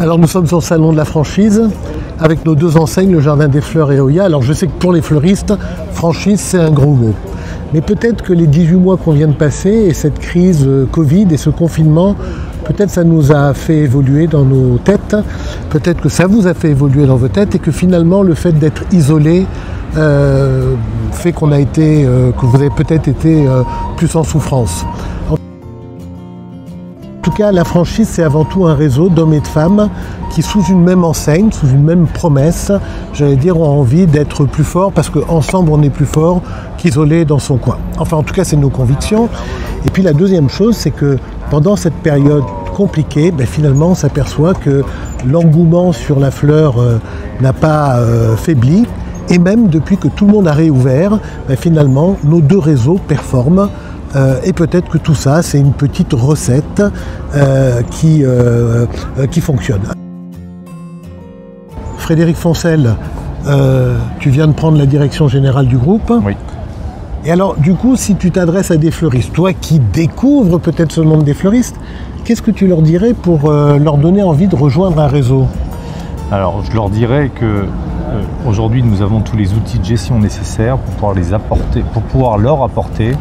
Alors nous sommes au salon de la franchise avec nos deux enseignes, le Jardin des Fleurs et Oya. Alors je sais que pour les fleuristes, franchise c'est un gros mot. Mais peut-être que les 18 mois qu'on vient de passer et cette crise Covid et ce confinement, peut-être ça nous a fait évoluer dans nos têtes, peut-être que ça vous a fait évoluer dans vos têtes et que finalement le fait d'être isolé fait qu'on a été, que vous avez peut-être été plus en souffrance. En tout cas, la franchise, c'est avant tout un réseau d'hommes et de femmes qui, sous une même enseigne, sous une même promesse, j'allais dire, ont envie d'être plus forts parce qu'ensemble, on est plus fort qu'isolé dans son coin. Enfin, en tout cas, c'est nos convictions. Et puis, la deuxième chose, c'est que pendant cette période compliquée, finalement, on s'aperçoit que l'engouement sur la fleur n'a pas faibli. Et même depuis que tout le monde a réouvert, finalement, nos deux réseaux performent. Et peut-être que tout ça, c'est une petite recette qui fonctionne. Frédéric Foncel, tu viens de prendre la direction générale du groupe. Oui. Et alors, du coup, si tu t'adresses à des fleuristes, toi qui découvres peut-être ce monde des fleuristes, qu'est-ce que tu leur dirais pour leur donner envie de rejoindre un réseau? Alors, je leur dirais que aujourd'hui, nous avons tous les outils de gestion nécessaires pour pouvoir leur apporter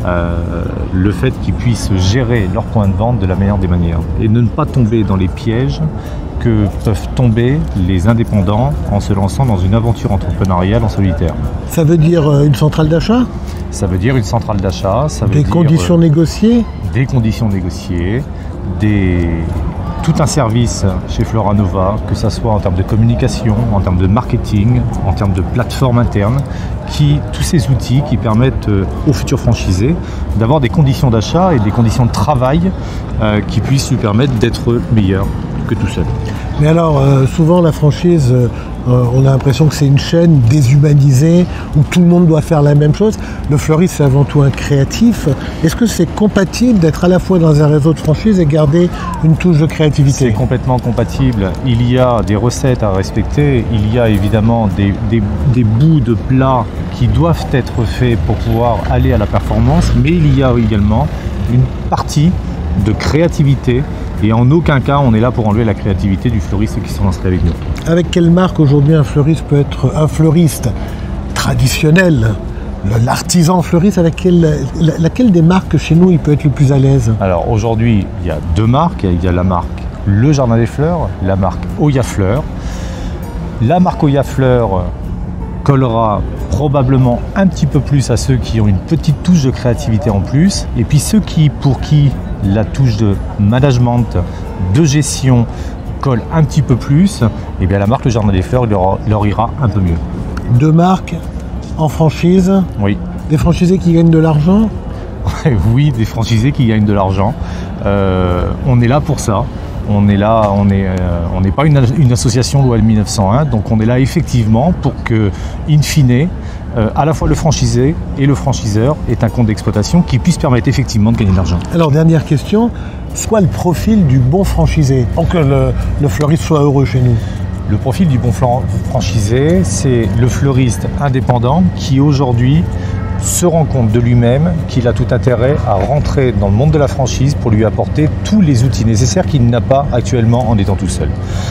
le fait qu'ils puissent gérer leur point de vente de la meilleure des manières et ne pas tomber dans les pièges que peuvent tomber les indépendants en se lançant dans une aventure entrepreneuriale en solitaire. Ça veut dire une centrale d'achat? Ça veut dire une centrale d'achat, ça veut dire des conditions négociées? Des conditions négociées, tout un service chez Floranova, que ce soit en termes de communication, en termes de marketing, en termes de plateforme interne, tous ces outils qui permettent aux futurs franchisés d'avoir des conditions d'achat et des conditions de travail qui puissent lui permettre d'être meilleur que tout seul. Mais alors, souvent la franchise, on a l'impression que c'est une chaîne déshumanisée où tout le monde doit faire la même chose. Le fleuriste, c'est avant tout un créatif. Est-ce que c'est compatible d'être à la fois dans un réseau de franchise et garder une touche de créativité? C'est complètement compatible. Il y a des recettes à respecter. Il y a évidemment des bouts de plats qui doivent être faits pour pouvoir aller à la performance. Mais il y a également une partie de créativité. Et en aucun cas, on est là pour enlever la créativité du fleuriste qui sont lancés avec nous. Avec quelle marque aujourd'hui un fleuriste peut être un fleuriste traditionnel, l'artisan fleuriste, avec laquelle des marques chez nous il peut être le plus à l'aise? Alors aujourd'hui, il y a deux marques. Il y a la marque Le Jardin des Fleurs, la marque Oya Fleurs. La marque Oya Fleurs collera probablement un petit peu plus à ceux qui ont une petite touche de créativité en plus. Et puis ceux pour qui la touche de management, de gestion colle un petit peu plus, et bien la marque Le Jardin des Fleurs leur ira un peu mieux. Deux marques en franchise? Oui. Des franchisés qui gagnent de l'argent? Oui, des franchisés qui gagnent de l'argent. On est là pour ça. On est là, on n'est pas une association loi 1901, donc on est là effectivement pour que, in fine, à la fois le franchisé et le franchiseur ait un compte d'exploitation qui puisse permettre effectivement de gagner de l'argent. Alors dernière question, c'est quoi le profil du bon franchisé pour que le fleuriste soit heureux chez nous? Le profil du bon franchisé, c'est le fleuriste indépendant qui aujourd'hui se rend compte de lui-même qu'il a tout intérêt à rentrer dans le monde de la franchise pour lui apporter tous les outils nécessaires qu'il n'a pas actuellement en étant tout seul.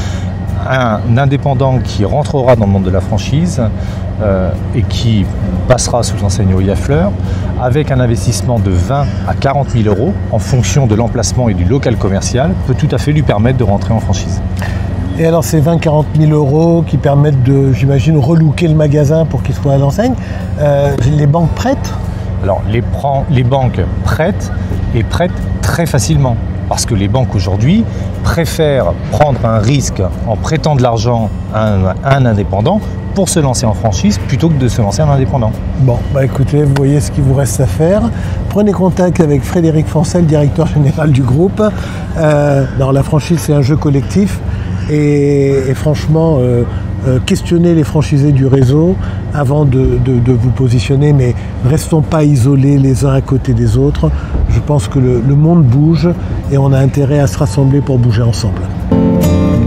Un indépendant qui rentrera dans le monde de la franchise et qui passera sous enseigne Oya Fleurs avec un investissement de 20 à 40 000 euros en fonction de l'emplacement et du local commercial peut tout à fait lui permettre de rentrer en franchise. Et alors ces 20-40 000 euros qui permettent de, j'imagine, relooker le magasin pour qu'il soit à l'enseigne, les banques prêtent? Alors les banques prêtent et prêtent très facilement. Parce que les banques aujourd'hui préfèrent prendre un risque en prêtant de l'argent à un indépendant pour se lancer en franchise plutôt que de se lancer en indépendant. Bon, écoutez, vous voyez ce qu'il vous reste à faire. Prenez contact avec Frédéric Foncel, directeur général du groupe. La franchise, c'est un jeu collectif. Et franchement, questionnez les franchisés du réseau avant de vous positionner, mais restons pas isolés les uns à côté des autres. Je pense que le monde bouge et on a intérêt à se rassembler pour bouger ensemble.